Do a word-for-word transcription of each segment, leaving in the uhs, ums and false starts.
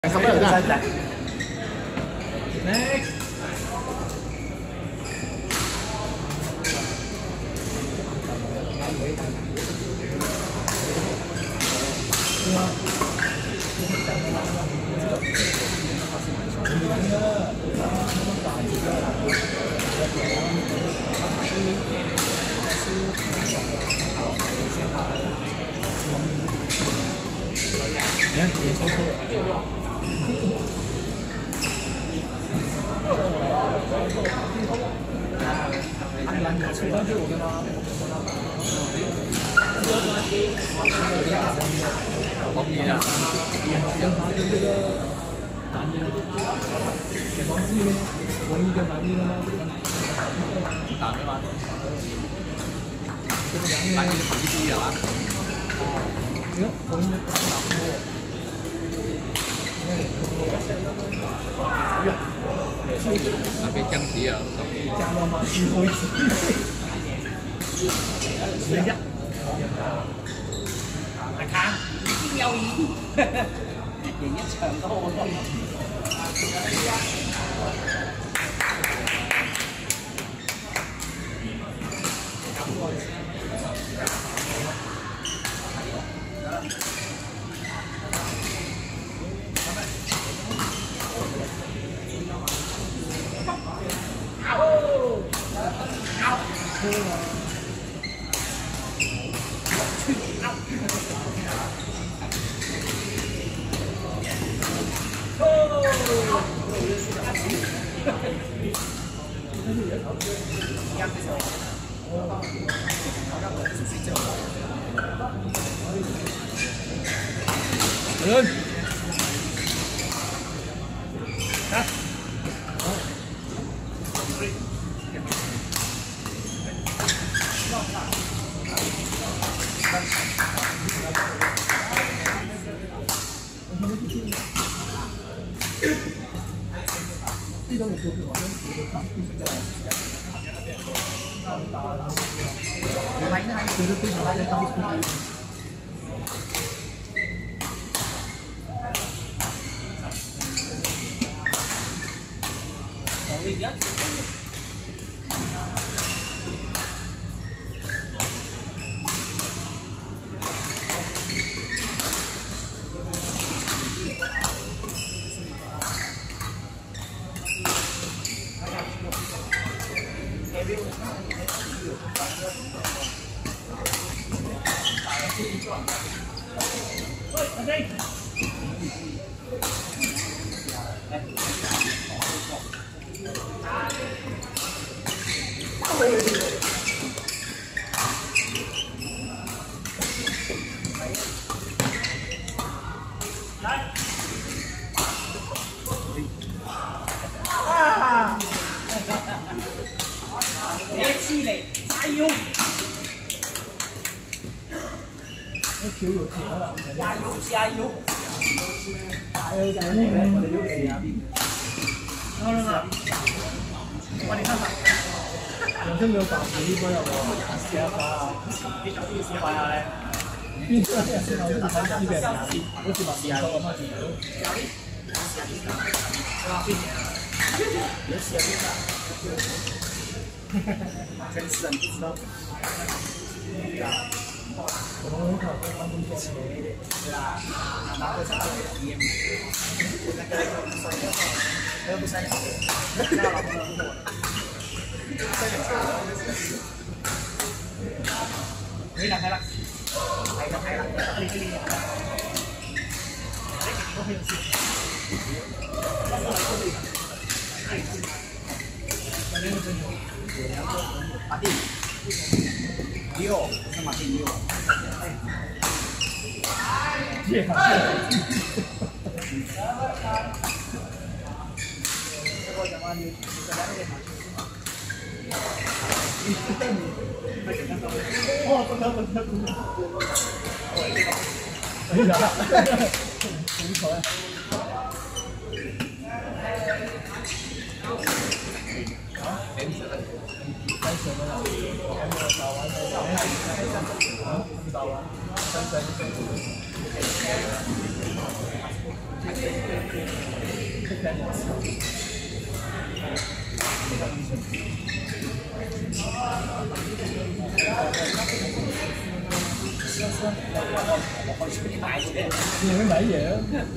什么人啊 ？Next。你看，也抽抽。 好皮啊！打的吗？打你的手机低啊！那边降级啊！降到吗？最后一次。等一下。来看，一定要赢！赢一場都好多。人，啊，别气馁，加油！加油加油！加油加油！我的有气啊！然后呢？我你看看，有冇有白紙呢個有冇？試下吧。你想試下下咧？邊個先係好似睇緊嘅？好似白紙咁啊！你試下邊個？ 真是你不知道。我们考过他们做的，对吧？拿过啥子体验？那个三两，那不三两，那老婆不错。三两。可以了，开了，开了，开了，可以可以。我很有趣。那个真牛。 马蒂，六，是马蒂六。耶！这个讲话你，你在那边买。你是带你，快点看到。哦，不能不能不能。哎呀，无所谓。 开始了，还没有打完呢，打完啊，打完，三三。 你会买嘢啊？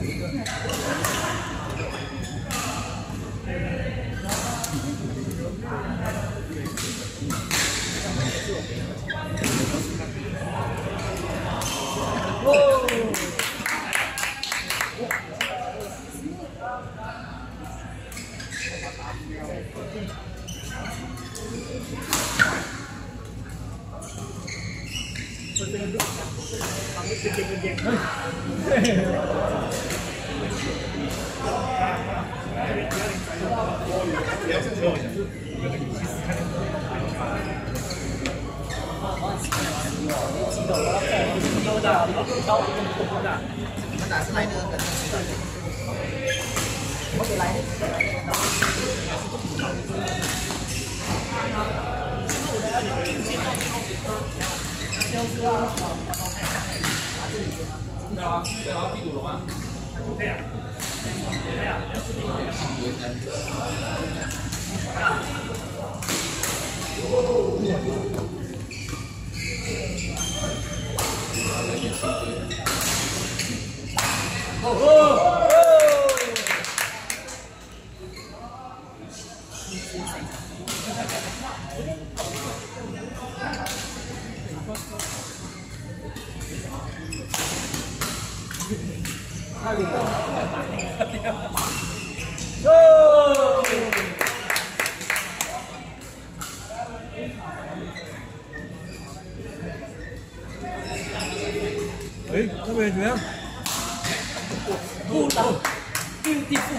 你们哪是来的？我给来的。对啊，对啊，地主龙啊。对呀。对呀。哦哦！哎，那边怎么样？不倒，地地不。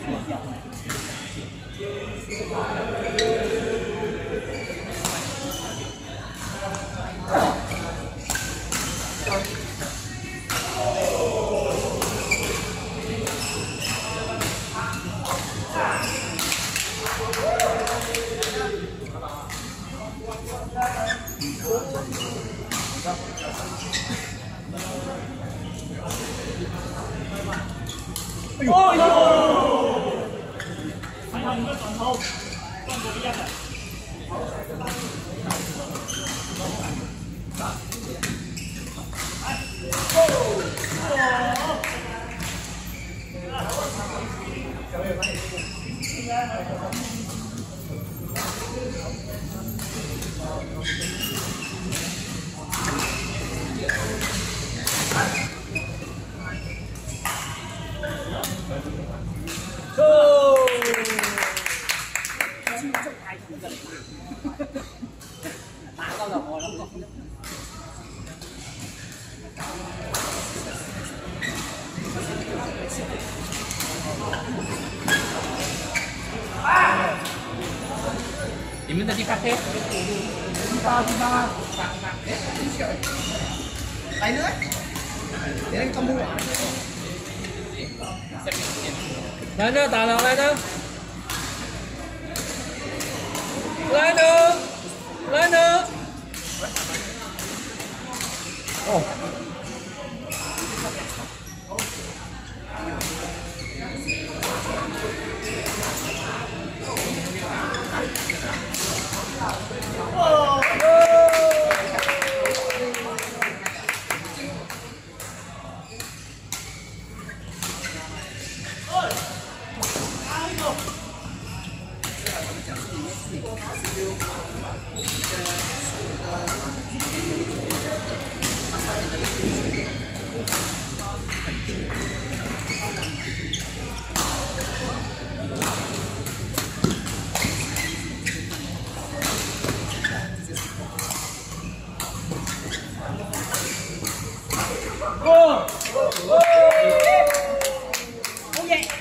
哎呦！哎呦！还好你的转头动作一样的。打到了我了。你们的地咖啡？第八第八。来nữa. Để anh combo à? Lên nữa, tà lợn lên nữa. Lên nữa. Lên nữa. Ồ. Oh! Oh! Oh! Yeah!